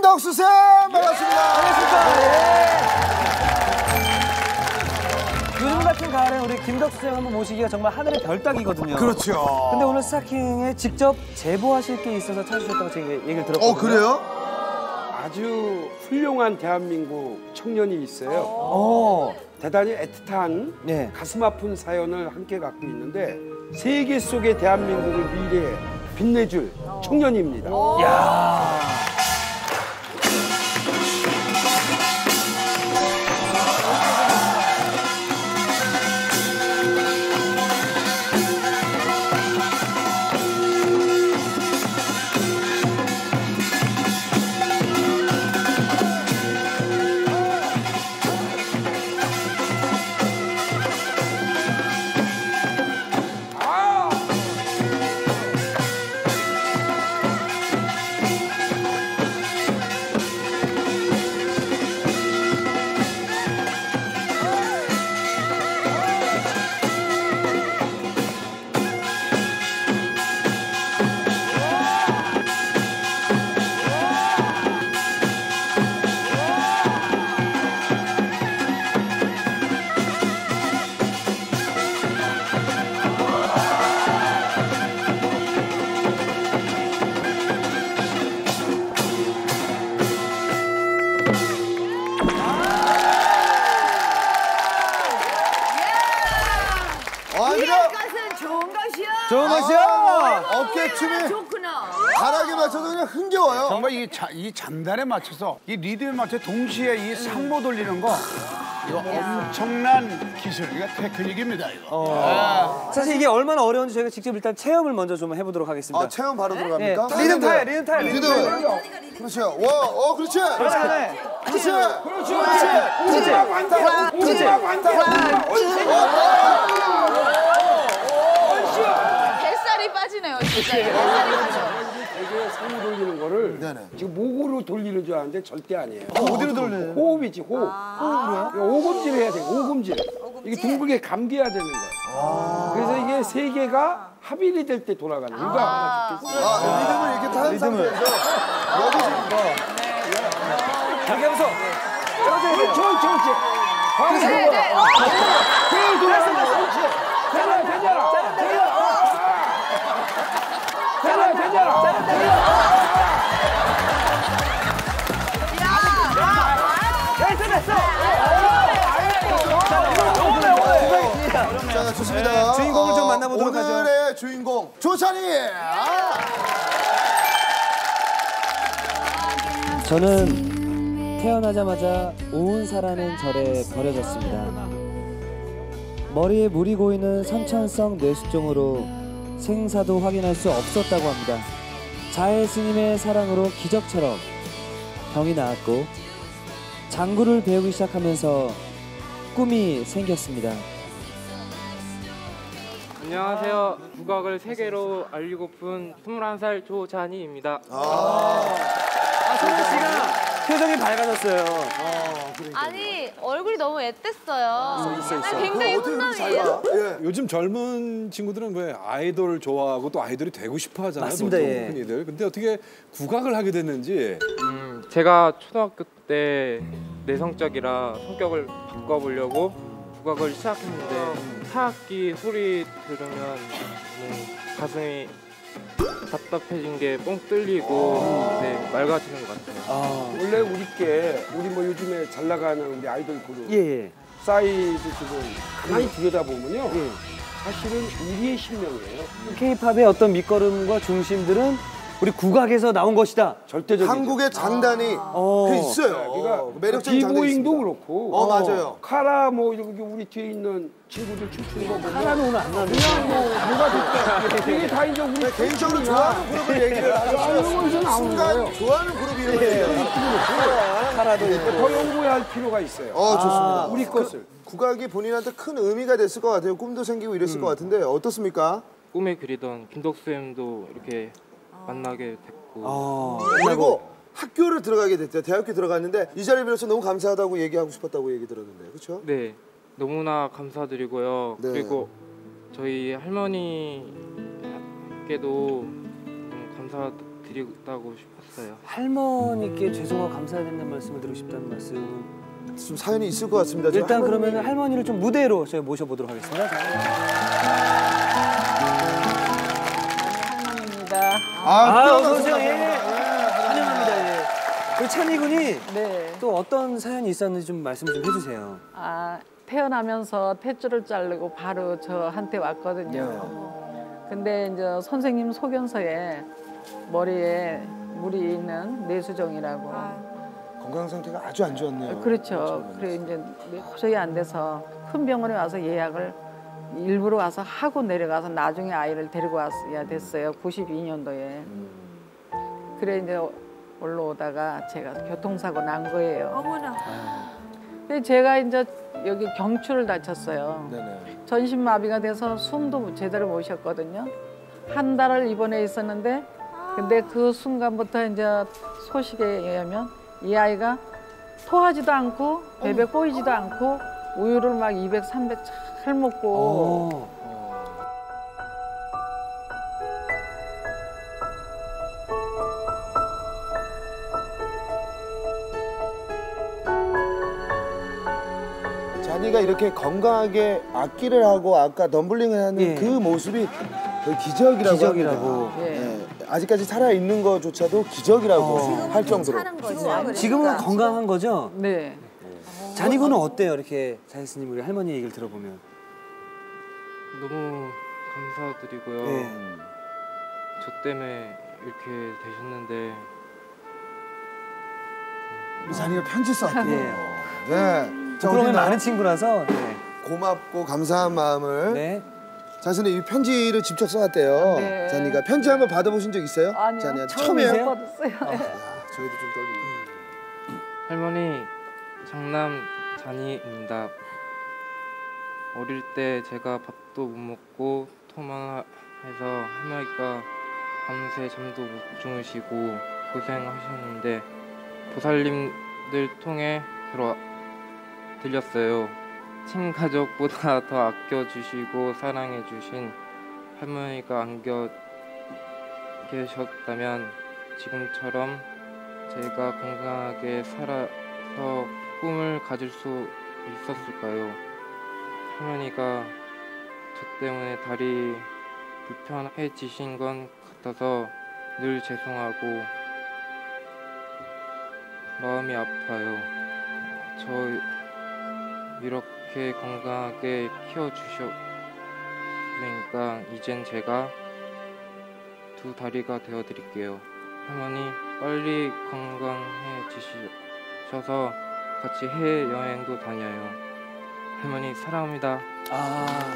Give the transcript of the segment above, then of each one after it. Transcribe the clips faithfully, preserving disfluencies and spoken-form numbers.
김덕수 쌤 반갑습니다. 반갑습니다. 네. 요즘 같은 가을에 우리 김덕수 쌤 한번 모시기가 정말 하늘의 별 따기거든요. 그렇죠. 근데 오늘 스타킹에 직접 제보하실 게 있어서 찾으셨다고 제가 얘기를 들었거든요. 어, 그래요? 아주 훌륭한 대한민국 청년이 있어요. 어. 대단히 애틋한 네. 가슴 아픈 사연을 함께 갖고 있는데 세계 속의 대한민국을 미래에 빛내줄 청년입니다. 야. 좋은 것이요. 어깨춤이 좋구나. 바닥에 맞춰서 그냥 흥겨워요. 정말 이, 자, 이 장단에 맞춰서 이 리듬에 맞춰 동시에 이 상모 돌리는 거 이거 엄청난 기술, 이거 테크닉입니다 이거. 어. 사실 이게 얼마나 어려운지 저희가 직접 일단 체험을 먼저 좀 해보도록 하겠습니다. 아, 체험 바로 들어갑니까? 네. 리듬 타요, 리듬 타요, 리듬. 그렇죠. 와, 어, 그렇지. 그렇지. 그렇지. 그렇지, 그렇지. 오지마 많다. 오지마 많다. 뱃살이 빠지네요, 진짜. 뱃살이 빠져. 이게 상모 돌리는 거를 네네. 지금 목으로 돌리는 줄 아는데 절대 아니에요. 어디로 돌리는? 호흡이지, 호흡. 호흡으로요? 오금질 해야 돼, 오금질. 이게 둥글게 감겨야 되는 거예요. 그래서 이게 세 개가 합일이 될 때 돌아가는 거예요. 그러니까 아, 리듬을 이렇게 타는 상태에서 여기서 이렇게 하면서 그렇지, 그렇지, 그렇지. 방금 네, 네. 어. 그래, 돌아가는 거야. 그렇지. 되잖아, 되잖아. 되잖아, 되잖아. 자, 좋습니다. 주인공을 좀 만나보도록 오늘의 하죠. 오늘의 주인공 조찬이. 아. 저는 태어나자마자 오은사라는 절에 버려졌습니다. 머리에 물이 고이는 선천성 뇌수종으로 생사도 확인할 수 없었다고 합니다. 자해 스님의 사랑으로 기적처럼 병이 나았고 장구를 배우기 시작하면서 꿈이 생겼습니다. 안녕하세요. 국악을 세계로 알리고픈 스물한 살 조찬희입니다. 아. 아, 성주 씨가 표정이 밝아졌어요. 아니, 얼굴이 너무 앳됐어요. 있어, 있어. 굉장히 훈남이에요. 예. 요즘 젊은 친구들은 왜 아이돌 좋아하고 또 아이돌이 되고 싶어 하잖아요. 맞습니다, 보통 예. 흔히들. 근데 어떻게 국악을 하게 됐는지. 음, 제가 초등학교 때 내성적이라 성격을 바꿔보려고 국악을 시작했는데 타악기 소리 들으면 음, 가슴이 답답해진 게 뻥 뚫리고 네, 맑아지는 것 같아요. 아, 원래 우리께 우리 뭐 요즘에 잘 나가는 우리 아이돌 그룹 예, 예. 사이드 지금 가만히 들여다보면요. 사실은 우리의 신명이에요. K-팝의 어떤 밑거름과 중심들은 우리 국악에서 나온 것이다. 절대적인. 한국의 장단이 어. 그 있어요. 그러니까 매력적인 장단이 비보잉도 있습니다. 그렇고. 어, 맞아요. 카라 뭐 여기 우리 뒤에 있는 친구들 춤추는 거 보면 카라는 오늘 안 나왔는데. 그냥 뭐 뭐가 됐다. 이게 다 이제 우리 개인적으로 좋아하는 그룹을 얘기를 하셨어요. 순간 좋아하는 그룹 이름을 얘기해요. 카라도 있고. 더 연구해야 할 필요가 있어요. 어, 좋습니다. 우리 것을. 국악이 본인한테 큰 의미가 됐을 것 같아요. 꿈도 생기고 이랬을 것 같은데 어떻습니까? 꿈에 그리던 김덕수 쌤도 이렇게 만나게 됐고 아, 그리고 학교를 들어가게 됐죠. 대학교 들어갔는데 이 자리를 빌어서 너무 감사하다고 얘기하고 싶었다고 얘기 들었는데 그렇죠? 네, 너무나 감사드리고요. 네. 그리고 저희 할머니께도 너무 감사드리다고 싶었어요. 했어요. 할머니께 죄송하고 감사해야 된다는 말씀을 드리고 싶다는 말씀은 좀 사연이 있을 것 같습니다. 저 일단 할머니- 그러면 할머니를 좀 무대로 저희 모셔보도록 하겠습니다. 자. 할머니입니다. 아, 어서 오세요. 예. 환영합니다. 예. 우리 찬희 군이 네. 또 어떤 사연이 있었는지 좀 말씀 좀 해주세요. 아, 태어나면서 탯줄을 자르고 바로 저한테 왔거든요. 근데 이제 선생님 소견서에 머리에 물이 있는 내수종이라고. 건강 상태가 아주 안 좋았네요. 그렇죠. 그래 이제 도저히 안 돼서 큰 병원에 와서 예약을 일부러 와서 하고 내려가서 나중에 아이를 데리고 왔어야 됐어요. 구십이 년도에. 그래 이제 올라오다가 제가 교통사고 난 거예요. 어머나. 근데 제가 이제 여기 경추를 다쳤어요. 네네. 전신마비가 돼서 숨도 제대로 못 쉬었거든요. 한 달을 입원해 있었는데 근데 그 순간부터 이제 소식에 의하면 이 아이가 토하지도 않고 베베 꼬이지도 않고 우유를 막 이백, 삼백 잘 먹고 어. 자니가 이렇게 건강하게 악기를 하고 아까 덤블링을 하는 예. 그 모습이 거의 기적이라고 기적이라고. 합니다. 예. 예. 아직까지 살아있는 것조차도 기적이라고 어. 할 정도로. 사는 거죠. 지금은 건강한 거죠? 네. 잔이 군은 어때요? 이렇게 자이스님 우리 할머니 얘기를 들어보면. 너무 감사드리고요. 예. 저 때문에 이렇게 되셨는데 우리 자니가 편지 썼대요. 예. 네. 자, 그러면 우리는 많은 친구라서. 네. 고맙고 감사한 마음을. 네. 자신은 이 편지를 직접 써왔대요. 네. 자니가 편지 한번 받아보신 적 있어요? 아니요. 자니한테 처음이세요? 처음이에요? 받았어요. 야, 저희도 좀 떨리네요. 할머니 장남 잔이입니다. 어릴 때 제가 밥도 못 먹고 토만 해서 할머니가 밤새 잠도 못 주무시고 고생하셨는데 보살님들 통해 들어 들렸어요. 친가족보다 더 아껴주시고 사랑해주신 할머니가 안겨 계셨다면 지금처럼 제가 건강하게 살아서 꿈을 가질 수 있었을까요? 할머니가 저 때문에 다리 불편해지신 건 같아서 늘 죄송하고 마음이 아파요. 저 이렇게 건강하게 키워주셨으니까 이젠 제가 두 다리가 되어드릴게요. 할머니 빨리 건강해지셔서 같이 해외여행도 다녀요. 할머니 사랑합니다. 아.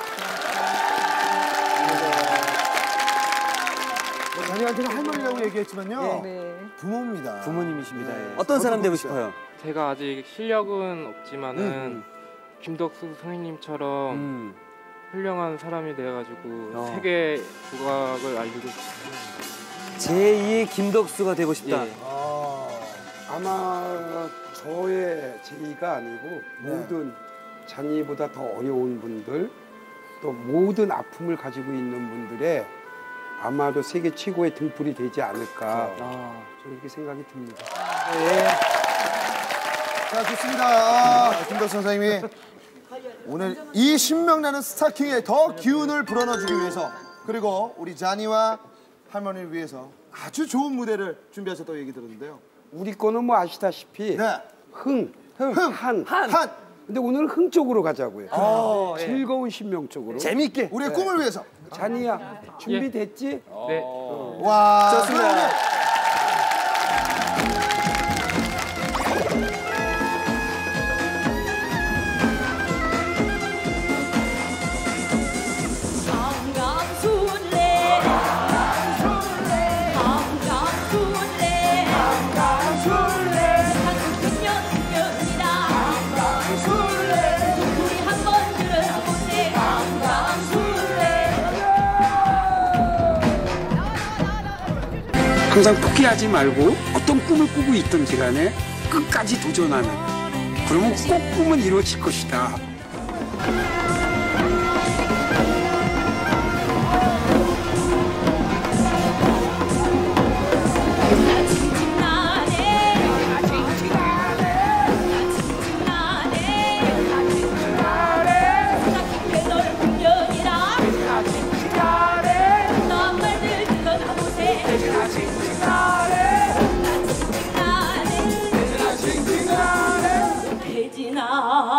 뭐 자니한테는 할머니라고 얘기했지만요. 네. 부모입니다. 부모님이십니다. 네. 예. 어떤 사람 되고 어떤 싶어요? 제가 아직 실력은 없지만은 음. 김덕수 선생님처럼 음. 훌륭한 사람이 돼가지고 어. 세계 국악을 알리고 싶습니다. 제이의 김덕수가 되고 싶다. 예. 아마 저의 제의가 아니고 모든 잔이보다 더 어려운 분들 또 모든 아픔을 가지고 있는 분들의 아마도 세계 최고의 등불이 되지 않을까 아. 저는 이렇게 생각이 듭니다. 자, 좋습니다. 아, 김덕수 선생님이 오늘 이 신명나는 스타킹에 더 기운을 불어넣어주기 위해서 그리고 우리 자니와 할머니를 위해서 아주 좋은 무대를 준비하셨다고 얘기 들었는데요. 우리 거는 뭐 아시다시피 네. 흥, 흥, 한. 한. 근데 오늘은 흥 쪽으로 가자고요. 어, 예. 즐거운 신명 쪽으로. 재밌게. 우리의 꿈을 위해서. 잔이야 준비됐지? 네. 와. 좋습니다. 그러면 강강술래 강강술래 강강술래 한국년년이다 강강술래 우리 한번 들어보세 강강술래 항상 포기하지 말고 어떤 꿈을 꾸고 있든지 간에 끝까지 도전하는 그러면 꼭 꿈은 이루어질 것이다. 같이 아